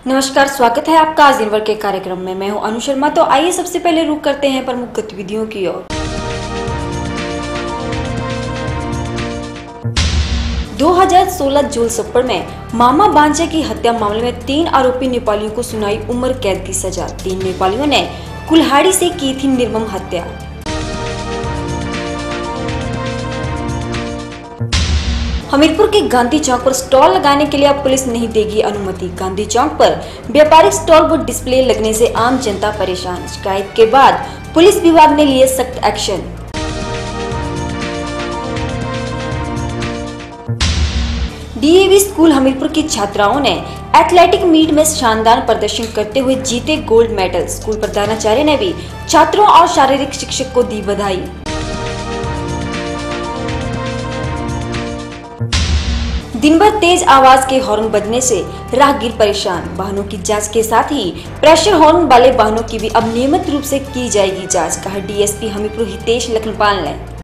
नमस्कार, स्वागत है आपका आज दिनभर के कार्यक्रम में। मैं हूं अनु शर्मा। तो आइए सबसे पहले रुक करते हैं प्रमुख गतिविधियों की ओर। 2016 जूल सप्पर में मामा बांझे की हत्या मामले में 3 आरोपी नेपालियों को सुनाई उम्र कैद की सजा। 3 नेपालियों ने कुल्हाड़ी से की थी निर्मम हत्या। हमीरपुर के गांधी चौक पर स्टॉल लगाने के लिए अब पुलिस नहीं देगी अनुमति। गांधी चौक पर व्यापारिक स्टॉल व डिस्प्ले लगने से आम जनता परेशान। शिकायत के बाद पुलिस विभाग ने लिए सख्त एक्शन। डीएवी स्कूल हमीरपुर की छात्राओं ने एथलेटिक मीट में शानदार प्रदर्शन करते हुए जीते गोल्ड मेडल। स्कूल प्रधानाचार्य ने भी छात्रों और शारीरिक शिक्षक को दी बधाई। दिन भर तेज आवाज के हॉर्न बजने से राहगीर परेशान। वाहनों की जांच के साथ ही प्रेशर हॉर्न वाले वाहनों की भी अब नियमित रूप से की जाएगी जांच, कहा डीएसपी हमीरपुर हितेश लखनपाल ने।